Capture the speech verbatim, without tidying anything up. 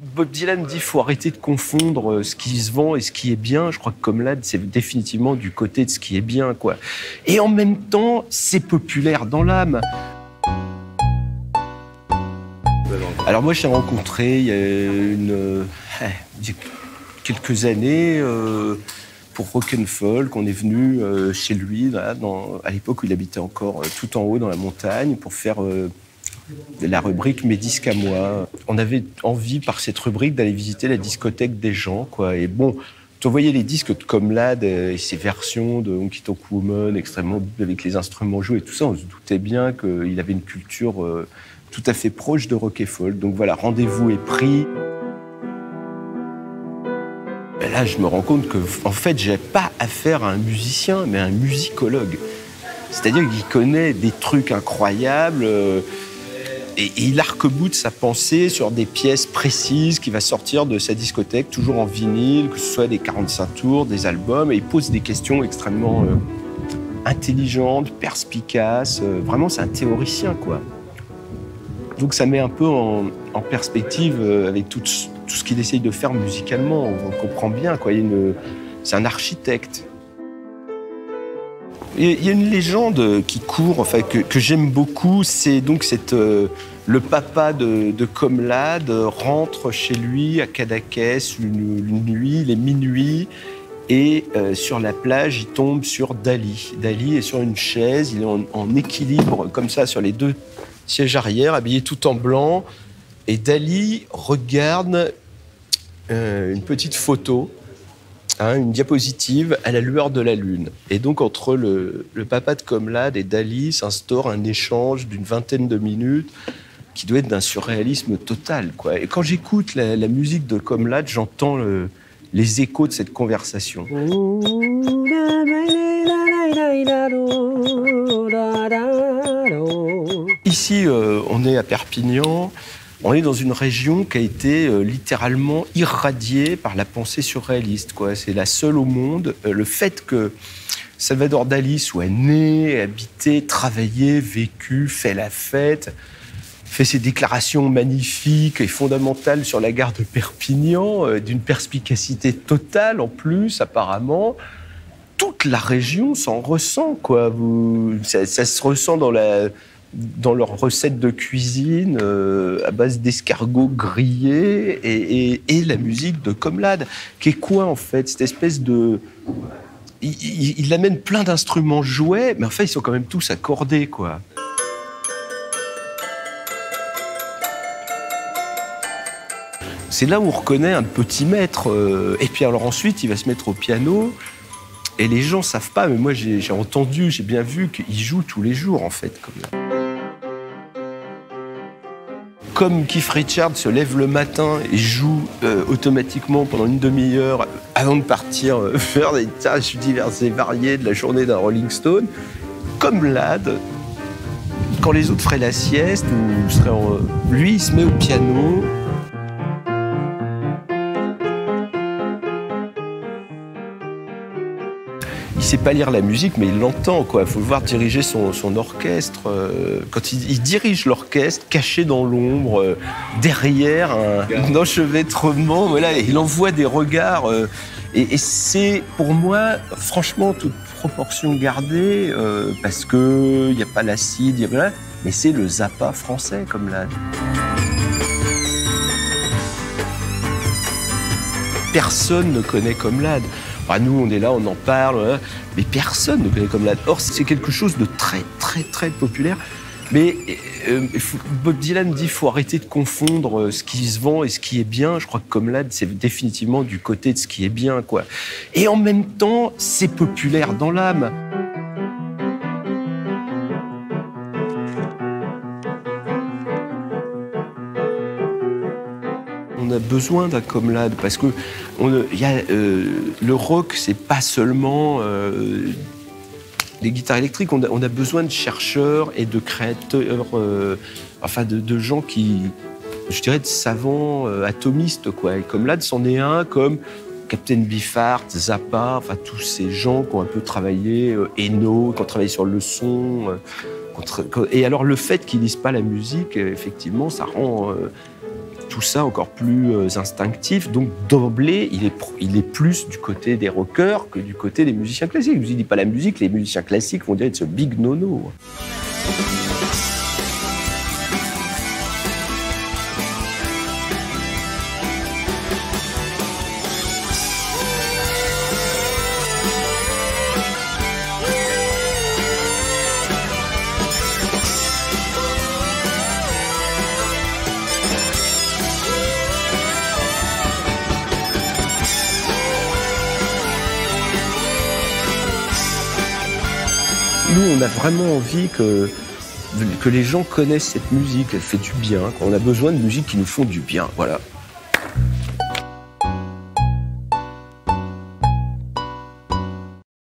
Bob Dylan dit qu'il faut arrêter de confondre ce qui se vend et ce qui est bien. Je crois que Comlade, c'est définitivement du côté de ce qui est bien, quoi. Et en même temps, c'est populaire dans l'âme. Alors moi, je l'ai rencontré il y a une, euh, quelques années euh, pour Rock'n'Folk. On est venu euh, chez lui, là, dans, à l'époque où il habitait encore euh, tout en haut dans la montagne, pour faire... Euh, la rubrique Mes disques à moi. On avait envie, par cette rubrique, d'aller visiter la discothèque des gens, quoi. Et bon, tu voyais les disques de Comlade et ses versions de Honky Tonk Woman, extrêmement avec les instruments joués et tout ça, on se doutait bien qu'il avait une culture euh, tout à fait proche de rock et folk. Donc voilà, rendez-vous est pris. Et là, je me rends compte que, en fait, j'ai pas affaire à un musicien, mais à un musicologue. C'est-à-dire qu'il connaît des trucs incroyables. Euh, Et, et il arc-boute sa pensée sur des pièces précises qui va sortir de sa discothèque, toujours en vinyle, que ce soit des quarante-cinq tours, des albums, et il pose des questions extrêmement euh, intelligentes, perspicaces. Euh, vraiment, c'est un théoricien, quoi. Donc ça met un peu en, en perspective euh, avec tout, tout ce qu'il essaye de faire musicalement. On, on comprend bien, quoi. Il y a une, c'est un architecte. Il y a une légende qui court, enfin, que, que j'aime beaucoup, c'est donc cette, euh, le papa de, de Comlade rentre chez lui à Cadaqués une, une nuit, il est minuit, et euh, sur la plage, il tombe sur Dali. Dali est sur une chaise, il est en, en équilibre comme ça sur les deux sièges arrière, habillé tout en blanc, et Dali regarde euh, une petite photo, Hein, une diapositive à la lueur de la lune. Et donc, entre le, le papa de Comlade et Dali s'instaure un échange d'une vingtaine de minutes qui doit être d'un surréalisme total, quoi. Et quand j'écoute la, la musique de Comlade, j'entends le, les échos de cette conversation. Ici, euh, on est à Perpignan. On est dans une région qui a été euh, littéralement irradiée par la pensée surréaliste, quoi. C'est la seule au monde. Euh, le fait que Salvador Dali soit né, habité, travaillé, vécu, fait la fête, fait ses déclarations magnifiques et fondamentales sur la gare de Perpignan, euh, d'une perspicacité totale en plus, apparemment. Toute la région s'en ressent, quoi. Vous, ça, ça se ressent dans la... dans leurs recettes de cuisine euh, à base d'escargots grillés et, et, et la musique de Comlade, qui est quoi en fait, cette espèce de... Il, il, il amène plein d'instruments jouets, mais en fait ils sont quand même tous accordés, quoi. C'est là où on reconnaît un petit maître. Euh, et puis alors ensuite il va se mettre au piano. Et les gens savent pas, mais moi j'ai, j'ai entendu, j'ai bien vu qu'il joue tous les jours en fait, Comlade. Comme Keith Richards se lève le matin et joue euh, automatiquement pendant une demi-heure avant de partir euh, faire des tâches diverses et variées de la journée d'un Rolling Stone, Comlade, quand les autres feraient la sieste, ou seraient en, lui, il se met au piano. Il sait pas lire la musique, mais il l'entend, quoi. Il faut le voir diriger son, son orchestre. Quand il, il dirige l'orchestre, caché dans l'ombre, euh, derrière un, un enchevêtrement, voilà, il envoie des regards. Euh, et, et c'est, pour moi, franchement, toute proportion gardée, euh, parce qu'il n'y a pas l'acide, y a, voilà, mais c'est le Zappa français, Comlade. Personne ne connaît Comlade. Enfin, nous, on est là, on en parle, mais personne ne connaît Comlade. Or, c'est quelque chose de très, très, très populaire. Mais euh, Bob Dylan dit qu'il faut arrêter de confondre ce qui se vend et ce qui est bien. Je crois que Comlade, c'est définitivement du côté de ce qui est bien, quoi. Et en même temps, c'est populaire dans l'âme. On a besoin d'un Comlade parce que on, y a, euh, le rock, c'est pas seulement euh, des guitares électriques. On a, on a besoin de chercheurs et de créateurs, euh, enfin de, de gens qui, je dirais, de savants euh, atomistes, quoi. Et Comlade, c'en est un, comme Captain Beefheart, Zappa, enfin tous ces gens qui ont un peu travaillé, euh, Eno, qui ont travaillé sur le son. Euh, contre, et alors le fait qu'ils lisent pas la musique, effectivement, ça rend euh, tout ça encore plus euh, instinctif. Donc d'emblée, il est, il est plus du côté des rockers que du côté des musiciens classiques. Je ne dis pas la musique, les musiciens classiques vont dire it's a big no-no. Nous, on a vraiment envie que, que les gens connaissent cette musique, elle fait du bien. On a besoin de musique qui nous font du bien, voilà.